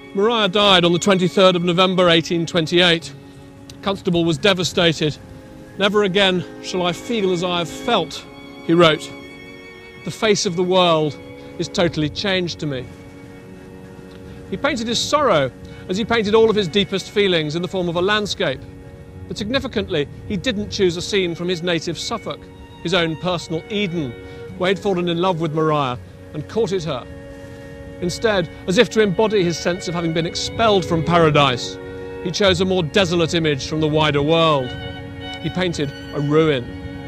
Maria died on the 23rd of November 1828. Constable was devastated. "Never again shall I feel as I have felt," he wrote. "The face of the world is totally changed to me." He painted his sorrow as he painted all of his deepest feelings in the form of a landscape. But significantly, he didn't choose a scene from his native Suffolk, his own personal Eden, where he'd fallen in love with Maria and courted her. Instead, as if to embody his sense of having been expelled from paradise, he chose a more desolate image from the wider world. He painted a ruin.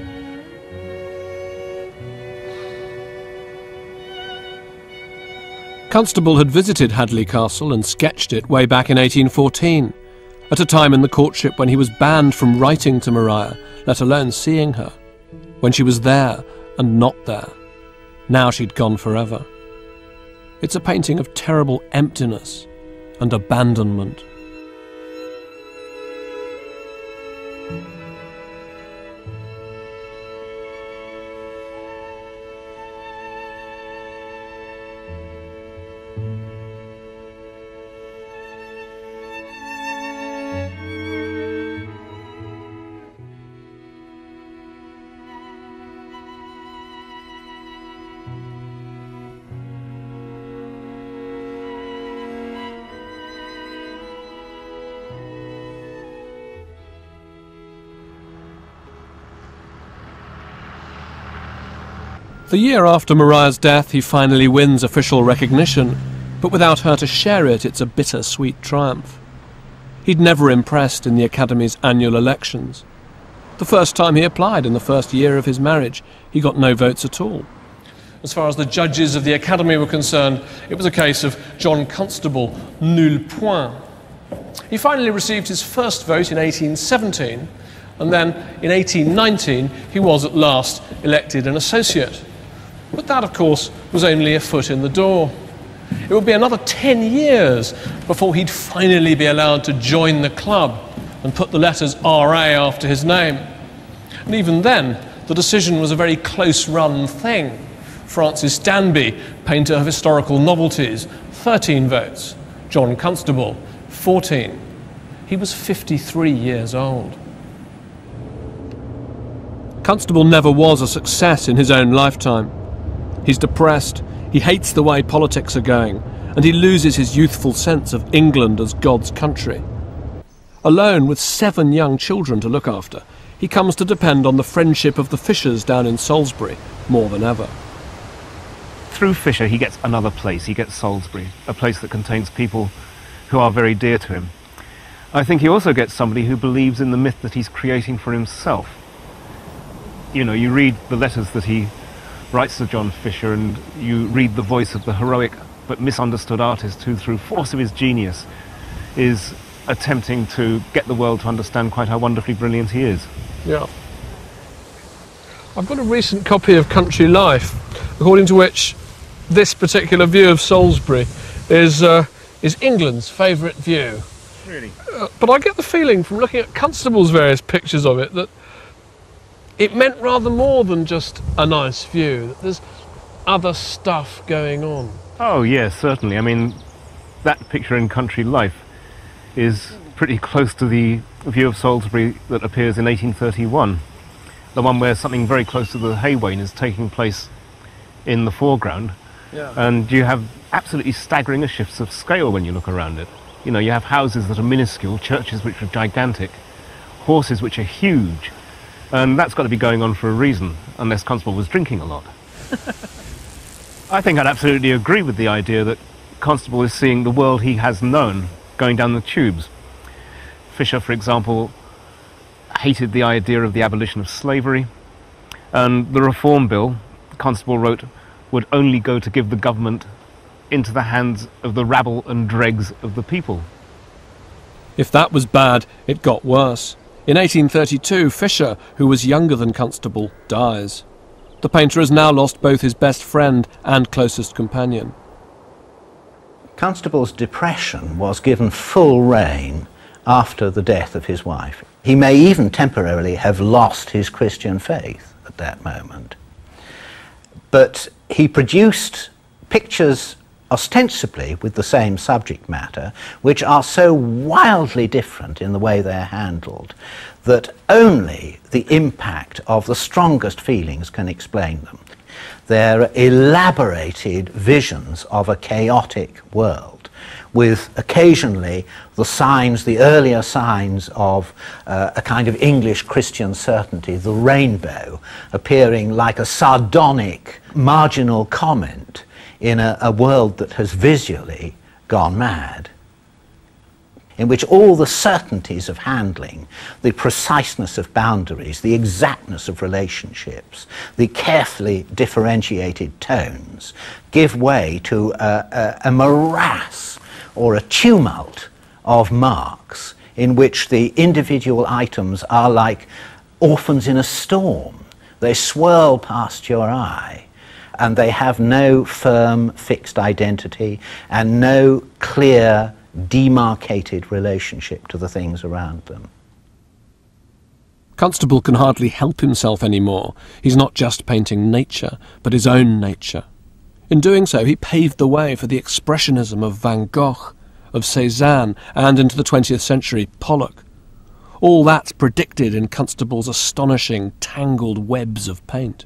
Constable had visited Hadley Castle and sketched it way back in 1814, at a time in the courtship when he was banned from writing to Maria, let alone seeing her, when she was there and not there. Now she'd gone forever. It's a painting of terrible emptiness and abandonment. The year after Maria's death, he finally wins official recognition, but without her to share it, it's a bitter-sweet triumph. He'd never impressed in the Academy's annual elections. The first time he applied, in the first year of his marriage, he got no votes at all. As far as the judges of the Academy were concerned, it was a case of John Constable, nul point. He finally received his first vote in 1817, and then in 1819 he was at last elected an associate. But that, of course, was only a foot in the door. It would be another 10 years before he'd finally be allowed to join the club and put the letters R.A. after his name. And even then, the decision was a very close-run thing. Francis Danby, painter of historical novelties, 13 votes. John Constable, 14. He was 53 years old. Constable never was a success in his own lifetime. He's depressed, he hates the way politics are going, and he loses his youthful sense of England as God's country. Alone with 7 young children to look after, he comes to depend on the friendship of the Fishers down in Salisbury more than ever. Through Fisher he gets another place, he gets Salisbury, a place that contains people who are very dear to him. I think he also gets somebody who believes in the myth that he's creating for himself. You know, you read the letters that he writes to John Fisher, and you read the voice of the heroic but misunderstood artist who, through force of his genius, is attempting to get the world to understand quite how wonderfully brilliant he is. Yeah. I've got a recent copy of Country Life, according to which this particular view of Salisbury is England's favourite view. Really? But I get the feeling from looking at Constable's various pictures of it that it meant rather more than just a nice view, that there's other stuff going on. Oh yes, certainly. I mean, that picture in Country Life is pretty close to the view of Salisbury that appears in 1831. The one where something very close to the hay wain is taking place in the foreground. Yeah. And you have absolutely staggering shifts of scale when you look around it. You know, you have houses that are minuscule, churches which are gigantic, horses which are huge. And that's got to be going on for a reason, unless Constable was drinking a lot. I think I'd absolutely agree with the idea that Constable is seeing the world he has known going down the tubes. Fisher, for example, hated the idea of the abolition of slavery, and the Reform Bill, Constable wrote, would only go to give the government into the hands of the rabble and dregs of the people. If that was bad, it got worse. In 1832, Fisher, who was younger than Constable, dies. The painter has now lost both his best friend and closest companion. Constable's depression was given full rein after the death of his wife. He may even temporarily have lost his Christian faith at that moment. But he produced pictures ostensibly with the same subject matter, which are so wildly different in the way they're handled that only the impact of the strongest feelings can explain them. They're elaborated visions of a chaotic world, with occasionally the signs, the earlier signs of a kind of English Christian certainty, the rainbow, appearing like a sardonic marginal comment in a world that has visually gone mad, in which all the certainties of handling, the preciseness of boundaries, the exactness of relationships, the carefully differentiated tones, give way to a morass or a tumult of marks in which the individual items are like orphans in a storm. They swirl past your eye, and they have no firm, fixed identity and no clear, demarcated relationship to the things around them. Constable can hardly help himself anymore. He's not just painting nature, but his own nature. In doing so, he paved the way for the expressionism of Van Gogh, of Cézanne, and into the 20th century, Pollock. All that's predicted in Constable's astonishing, tangled webs of paint.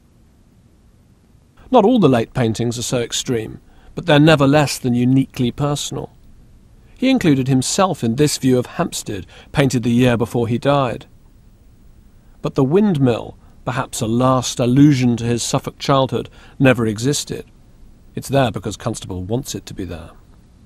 Not all the late paintings are so extreme, but they're never less than uniquely personal. He included himself in this view of Hampstead, painted the year before he died. But the windmill, perhaps a last allusion to his Suffolk childhood, never existed. It's there because Constable wants it to be there.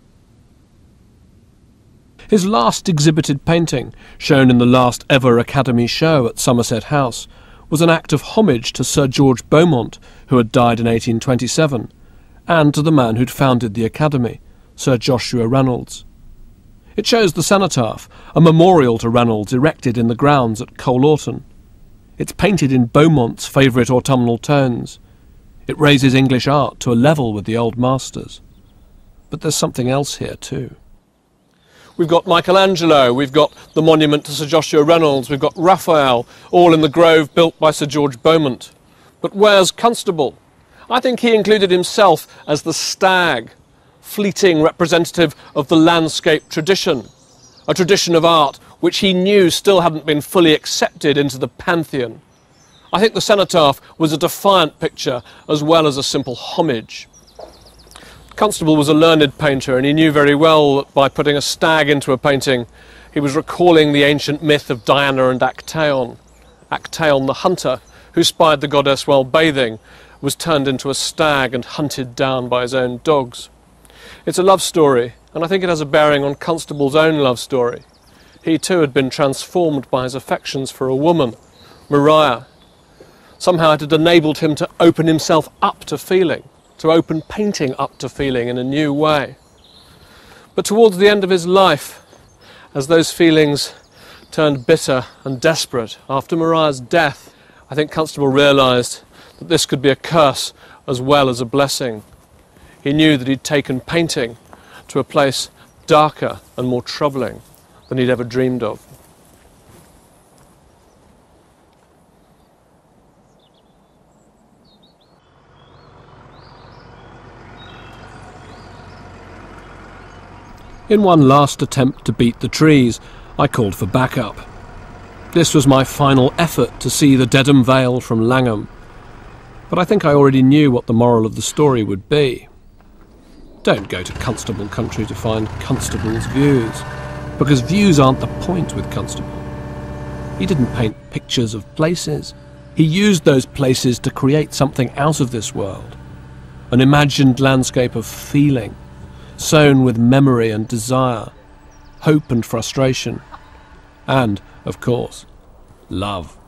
His last exhibited painting, shown in the last ever Academy show at Somerset House, was an act of homage to Sir George Beaumont, who had died in 1827, and to the man who'd founded the Academy, Sir Joshua Reynolds. It shows the cenotaph, a memorial to Reynolds erected in the grounds at Coleorton. It's painted in Beaumont's favourite autumnal tones. It raises English art to a level with the old masters. But there's something else here too. We've got Michelangelo, we've got the monument to Sir Joshua Reynolds, we've got Raphael, all in the grove built by Sir George Beaumont. But where's Constable? I think he included himself as the stag, fleeting representative of the landscape tradition, a tradition of art which he knew still hadn't been fully accepted into the pantheon. I think the cenotaph was a defiant picture as well as a simple homage. Constable was a learned painter, and he knew very well that by putting a stag into a painting, he was recalling the ancient myth of Diana and Actaeon. Actaeon the hunter, who spied the goddess while bathing, was turned into a stag and hunted down by his own dogs. It's a love story, and I think it has a bearing on Constable's own love story. He too had been transformed by his affections for a woman, Maria. Somehow it had enabled him to open himself up to feeling, to open painting up to feeling in a new way. But towards the end of his life, as those feelings turned bitter and desperate after Maria's death, I think Constable realised that this could be a curse as well as a blessing. He knew that he'd taken painting to a place darker and more troubling than he'd ever dreamed of. In one last attempt to beat the trees, I called for backup. This was my final effort to see the Dedham Vale from Langham. But I think I already knew what the moral of the story would be. Don't go to Constable country to find Constable's views, because views aren't the point with Constable. He didn't paint pictures of places. He used those places to create something out of this world, an imagined landscape of feeling, sown with memory and desire, hope and frustration, and, of course, love.